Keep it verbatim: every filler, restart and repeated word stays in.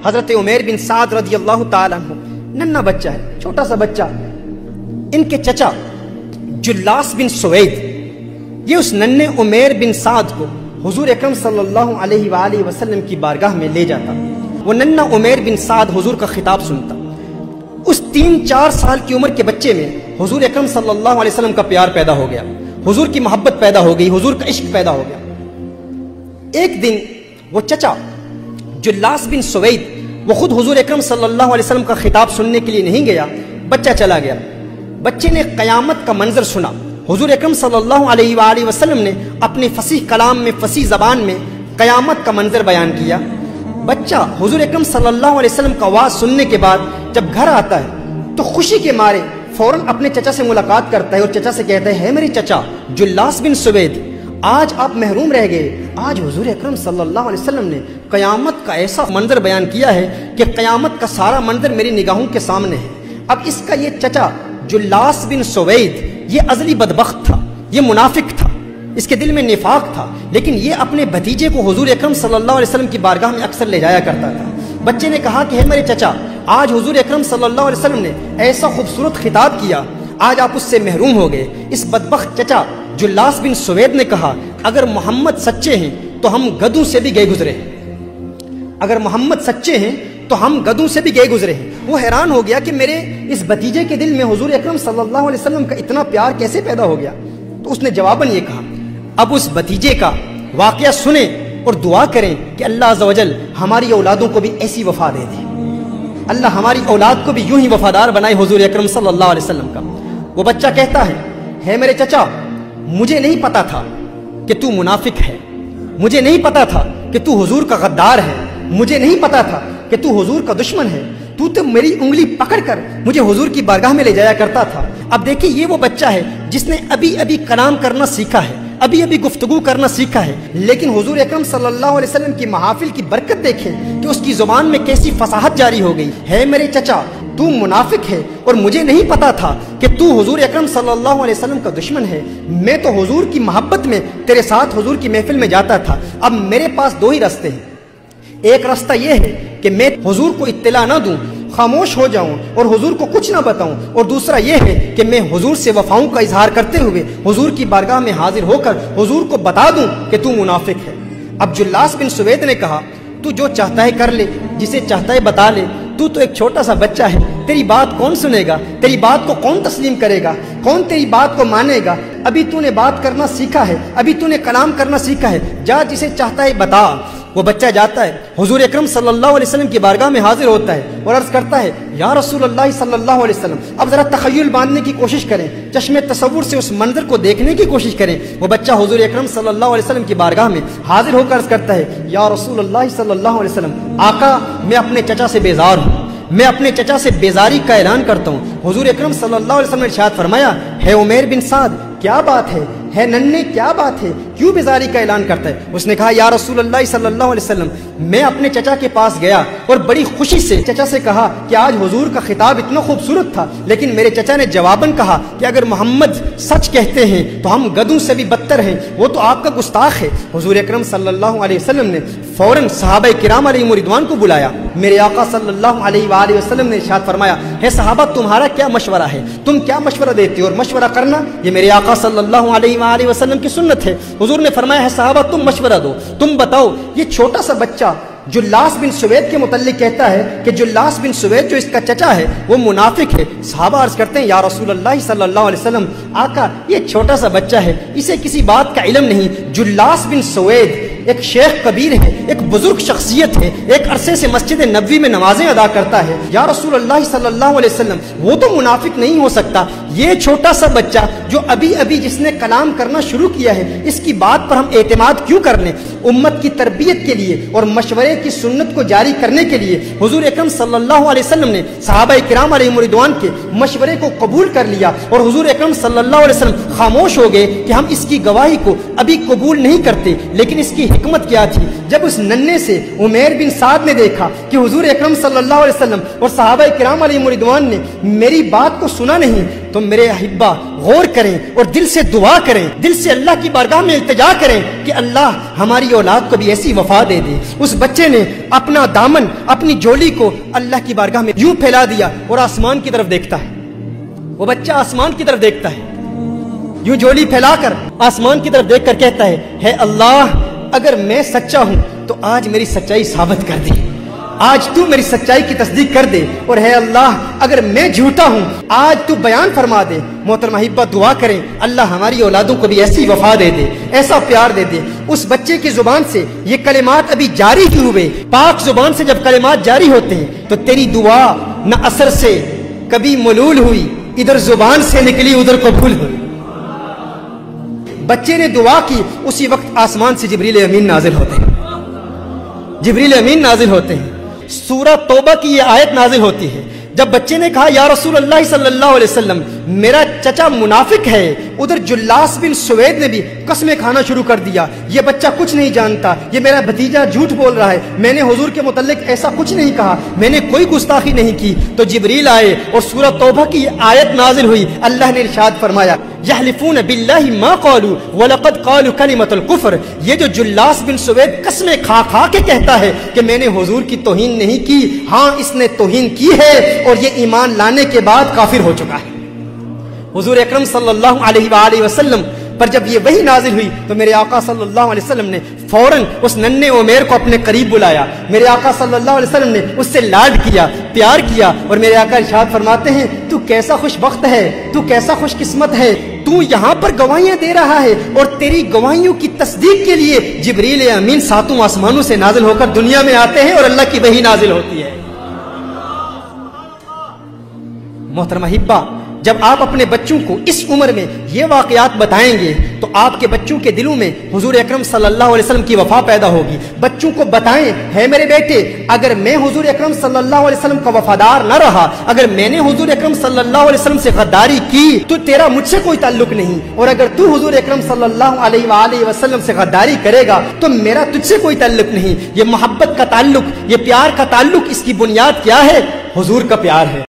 حضرت عمیر بن سعد رضی اللہ تعالیٰ عنہ ننھا بچہ ہے، چھوٹا سا بچہ، ان کے چچا جلاس بن سوید یہ اس ننھے عمیر بن سعد کو حضور اکرم صلی اللہ علیہ وآلہ وسلم کی بارگاہ میں لے جاتا۔ وہ ننھا عمیر بن سعد حضور کا خطاب سنتا۔ اس تین چار سال کی عمر کے بچے میں حضور اکرم صلی اللہ علیہ وسلم کا پیار پیدا ہو گیا، حضور کی محبت پیدا ہو گئی، حضور کا عشق پیدا ہو گیا۔ ایک دن وہ چچا جلاس بن سوید وہ خود حضور اکرم صلی اللہ علیہ وسلم کا خطاب سننے کے لیے نہیں گیا، بچہ چلا گیا۔ بچے نے قیامت کا منظر سنا۔ حضور اکرم صلی اللہ علیہ وآلہ وسلم نے اپنے فصیح کلام میں، فصیح زبان میں قیامت کا منظر بیان کیا۔ بچہ حضور اکرم صلی اللہ علیہ وسلم کا آواز سننے کے بعد جب گھر آتا ہے تو خوشی کے مارے فوراً اپنے چچا سے ملاقات کرتا ہے اور چچا سے کہتا ہے، ہے میرے چچا جلاس بن سوید، آج آپ محروم رہ گئے۔ آج حضور اکرم صلی اللہ علیہ وسلم نے قیامت کا ایسا منظر بیان کیا ہے کہ قیامت کا سارا منظر میری نگاہوں کے سامنے ہے۔ اب اس کا یہ چچا جلاس بن سوید یہ ازلی بدبخت تھا، یہ منافق تھا، اس کے دل میں نفاق تھا، لیکن یہ اپنے بھتیجے کو حضور اکرم صلی اللہ علیہ وسلم کی بارگاہ میں اکثر لے جایا کرتا تھا۔ بچے نے کہا کہ ہے میرے چچا، آج حضور اکرم صلی اللہ علیہ وسلم نے ایسا خوبصورت خطاب کیا، آج آپ اس سے محروم ہو گئے۔ اس بدبخت چچا جلاس بن سوید نے کہا، اگر محمد سچے ہیں تو ہم گدوں سے بھی گئے گزرے ہیں، اگر محمد سچے ہیں تو ہم گدوں سے بھی گئے گزرے ہیں۔ وہ حیران ہو گیا کہ میرے اس بھتیجے کے دل میں حضور اکرم صلی اللہ علیہ وسلم کا اتنا پیار کیسے پیدا ہو گیا؟ تو اس نے جواباً یہ کہا، اب اس بھتیجے کا واقعہ سنیں اور دعا کریں کہ اللہ عز و جل ہماری اولادوں کو بھی ایسی وفا دے دے، اللہ ہماری اولاد کو بھی یوں ہی وفادار بنائے حضور اکرم صلی اللہ علیہ وسلم کا۔ وہ بچہ کہتا ہے، ہے میرے چچا، مجھے نہیں پتا تھا کہ تو منافق ہے، مجھے نہیں پتا تھا کہ تو حضور کا غدار ہے، مجھے نہیں پتا تھا کہ تو حضور کا دشمن ہے، تو تو میری انگلی پکڑ کر مجھے حضور کی بارگاہ میں لے جایا کرتا تھا۔ اب دیکھیں یہ وہ بچہ ہے جس نے ابھی ابھی کلام کرنا سیکھا ہے، ابھی ابھی گفتگو کرنا سیکھا ہے، لیکن حضور اکرم صلی اللہ علیہ وسلم کی محافل کی برکت دیکھیں کہ اس کی زبان میں کیسی فصاحت جاری ہو گئی۔ ہے میرے چچا، تو منافق ہے اور مجھے نہیں پتا تھا کہ تو حضور اکرم صلی اللہ علیہ وسلم کا دشمن ہے، میں تو حضور کی محبت میں تیرے ساتھ حضور کی محفل میں جاتا تھا۔ اب میرے پاس دو ہی راستے ہیں، ایک راستہ یہ ہے کہ میں حضور کو اطلاع نہ دوں، خاموش ہو جاؤں اور حضور کو کچھ نہ بتاؤں، اور دوسرا یہ ہے کہ میں حضور سے وفاؤں کا اظہار کرتے ہوئے حضور کی بارگاہ میں حاضر ہو کر حضور کو بتا دوں کہ تو منافق ہے۔ اب جلاس بن سوید نے کہا، تو جو چاہتا ہے کر لے، جسے چاہتا ہے بتا لے، تو تو ایک چھوٹا سا بچہ ہے، تیری بات کون سنے گا، تیری بات کو کون تسلیم کرے گا، کون تیری بات کو مانے گا؟ ابھی تو نے بات کرنا سیکھا ہے، ابھی تو نے کلام کرنا سیکھا ہے، جا جسے چاہتا ہے بتا۔ وہ بچہ جاتا ہے، حضور اکرم صلی اللہ علیہ وسلم کی بارگاہ میں حاضر ہوتا ہے اور عرض کرتا ہے، یا رسول اللہ صلی اللہ علیہ وسلم۔ اب ذرا تخیل باندھنے کی کوشش کریں، چشم تصور سے اس منظر کو دیکھنے کی کوشش کریں۔ وہ بچہ حضور اکرم صلی اللہ علیہ وسلم کی بارگاہ میں حاضر ہو کر عرض کرتا ہے، یا رسول اللہ صلی اللہ علیہ وسلم، آقا میں اپنے چچا سے بیزار ہوں، میں اپنے چچا سے بیزاری کا اعلان کرتا ہوں۔ حضور اکرم صلی اللہ علیہ وسلم نے ارشاد فرمایا، ہے عمیر بن سعد، کیا بات ہے، ہے ننھے کیا بات ہے، کیوں بیزاری کا اعلان کرتا ہے؟ اس نے کہا، یا رسول اللہ صلی اللہ علیہ وسلم، میں اپنے چچا کے پاس گیا اور بڑی خوشی سے چچا سے کہا کہ آج حضور کا خطاب اتنا خوبصورت تھا، لیکن میرے چچا نے جواباً کہا کہ اگر محمد سچ کہتے ہیں تو ہم گدوں سے بھی بدتر ہیں، وہ تو آپ کا گستاخ ہے۔ حضور اکرم صلی اللہ علیہ وسلم نے فوراً صحابہ کرام علیہم رضوان کو بلایا۔ میرے آقا صلی اللہ علیہ وآلہ وسلم نے ارشاد فرمایا، ہے صحابہ تمہارا کیا مشورہ ہے، تم کیا مشورہ دیتے ہو؟ اور مشورہ کرنا یہ میرے آقا صلی اللہ علیہ وآلہ وسلم کی سنت ہے۔ حضور نے فرمایا، ہے صحابہ تم مشورہ دو، تم بتاؤ۔ یہ چھوٹا سا بچہ جلاس بن سوید کے متعلق کہتا ہے کہ جلاس بن سوید جو اس کا چچا ہے وہ منافق ہے۔ صحابہ عرض کرتے ہیں، یا رسول اللہ صلی اللہ علیہ وسلم، آقا یہ چھوٹا سا بچہ ہے، اسے کسی بات کا علم نہیں۔ جلاس بن سوید ایک شیخ کبیر ہے، ایک بزرگ شخصیت ہے، ایک عرصے سے مسجد نبوی میں نمازیں ادا کرتا ہے۔ یا رسول اللہ صلی اللہ علیہ وسلم، وہ تو منافق نہیں ہو سکتا، یہ چھوٹا سا بچہ جو ابھی ابھی جس نے کلام کرنا شروع کیا ہے، اس کی بات پر ہم اعتماد کیوں کر لیں؟ امت کی تربیت کے لیے اور مشورے کی سنت کو جاری کرنے کے لیے حضور اکرم صلی اللہ علیہ وسلم نے صحابہ کرام علیہم رضوان کے مشورے کو قبول کر لیا، اور حضور اکرم صلی اللہ علیہ وسلم خاموش ہو گئے کہ ہم اس کی گواہی کو ابھی قبول نہیں کرتے، لیکن اس کی حکمت کیا تھی جب اس ننھے سے عمیر بن سعد نے دیکھا کہ حضور اکرم صلی اللہ علیہ وسلم اور صحابہ کرام علیہم رضوان نے میری بات کو سنا نہیں، تو میرے احبہ غور کریں اور دل سے دعا کریں، دل سے اللہ کی بارگاہ میں التجا کریں کہ اللہ ہماری اولاد کو بھی ایسی وفا دے دے۔ اس بچے نے اپنا دامن، اپنی جولی کو اللہ کی بارگاہ میں یوں پھیلا دیا اور آسمان کی طرف دیکھتا ہے۔ وہ بچہ آسمان کی طرف دیکھتا ہے، یوں جولی پھیلا کر آسمان کی طرف دیکھ کر کہتا ہے، ہے اللہ اگر میں سچا ہوں تو آج میری سچائی ثابت کر دے، آج تو میری سچائی کی تصدیق کر دے، اور ہے اللہ اگر میں جھوٹا ہوں آج تو بیان فرما دے۔ محترم احبہ دعا کریں اللہ ہماری اولادوں کو بھی ایسی وفا دے دے، ایسا پیار دے دے۔ اس بچے کی زبان سے یہ کلمات ابھی جاری ہی ہوئے، پاک زبان سے جب کلمات جاری ہوتے ہیں تو تیری دعا نہ اثر سے کبھی ملول ہوئی، ادھر زبان سے نکلی ادھر قبول ہوئی۔ بچے نے دعا کی، اسی وقت آسمان سے جبریل امین نازل ہوتے ہیں، جبریل امین نازل ہوتے ہیں۔ سورہ توبہ کی یہ آیت نازل ہوتی ہے۔ جب بچے نے کہا یا رسول اللہ صلی اللہ علیہ وسلم میرا چچا منافق ہے، ادھر جلاس بن سوید نے بھی قسمیں کھانا شروع کر دیا، یہ بچہ کچھ نہیں جانتا، یہ میرا بھتیجا جھوٹ بول رہا ہے، میں نے حضور کے متعلق ایسا کچھ نہیں کہا، میں نے کوئی گستاخی نہیں کی۔ تو جبریل آئے اور سورہ توبہ کی یہ آیت نازل ہوئی۔ اللہ نے ارشاد فرمایا یحلفون باللہ ما قالوا ولقد قالوا کلمۃ الکفر، یہ جو جلاس بن سوید قسمیں کھا کھا کے کہتا ہے کہ میں نے حضور کی توہین نہیں کی، ہاں اس نے توہین کی ہے اور یہ ایمان لانے کے بعد کافر ہو چکا ہے۔ حضور اکرم صلی اللہ علیہ وآلہ وسلم پر جب یہ وحی نازل ہوئی تو میرے آقا صلی اللہ علیہ وسلم نے فوراً اس ننھے عمیر کو اپنے قریب بلایا، میرے آقا صلی اللہ علیہ وسلم نے اس سے لاڈ کیا، پیار کیا، اور میرے آقا ارشاد فرماتے ہیں تو کیسا خوش بخت ہے، تو کیسا خوش قسمت ہے، تو یہاں پر گواہیاں دے رہا ہے اور تیری گواہیوں کی تصدیق کے لیے جبریل امین ساتوں آسمانوں سے نازل ہو کر دنیا میں آتے ہیں اور اللہ کی وحی نازل ہوتی ہے۔ محترم احبہ جب آپ اپنے بچوں کو اس عمر میں یہ واقعات بتائیں گے تو آپ کے بچوں کے دلوں میں حضور اکرم صلی اللہ علیہ وسلم کی وفا پیدا ہوگی۔ بچوں کو بتائیں ہے میرے بیٹے اگر میں حضور اکرم صلی اللہ علیہ وسلم کا وفادار نہ رہا، اگر میں نے حضور اکرم صلی اللہ علیہ وسلم سے غداری کی تو تیرا مجھ سے کوئی تعلق نہیں، اور اگر تو حضور اکرم صلی اللہ علیہ وآلہ وسلم سے غداری کرے گا تو میرا تجھ سے کوئی تعلق نہیں۔ یہ محبت کا تعلق، یہ پیار کا تعلق، اس کی بنیاد کیا ہے؟ حضور کا پیار ہے۔